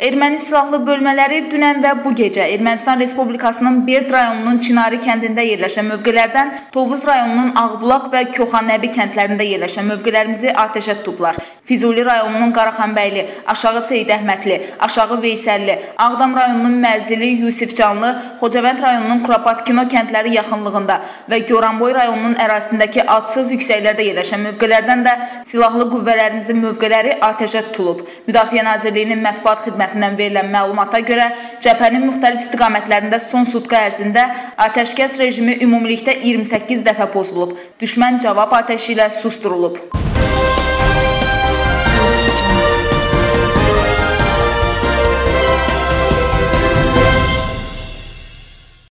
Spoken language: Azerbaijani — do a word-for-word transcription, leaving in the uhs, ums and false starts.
Erməni silahlı bölmələri dünən və bu gecə Ermənistan Respublikasının Berd rayonunun Çinari kəndində yerləşən mövqelərdən Tovuz rayonunun Ağbulaq və Koxanəbi kəndlərində yerləşən mövqelərimizi atəşə tutublar. Füzuli rayonunun Qaraxanbəyli, Aşağı Seyid Əhmədli, Aşağı Veysəlli, Ağdam rayonunun Mərzili, Yusifcanlı, Xocavənd rayonunun Kurapatkino kəndləri yaxınlığında və Goranboy rayonunun ərazisindəki adsız yüksəklərdə yerləşən mövqelərdən də silahlı qüvvələrimizin mövqeləri atəşə tutulub. Müdafiə Nazirliyinin mətbuat xidmətindən verilən məlumata görə cəbhənin müxtəlif istiqamətlərində son sutka ərzində atəşkəs rejimi ümumilikdə iyirmi səkkiz dəfə pozulub. Düşmən cavab atəşi ilə susdurulub.